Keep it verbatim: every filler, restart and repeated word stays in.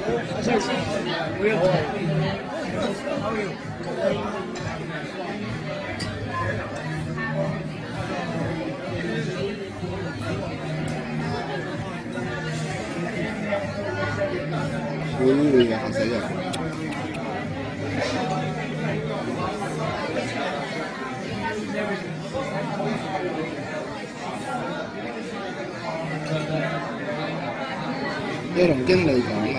Ui,嚇死人！你同經理講。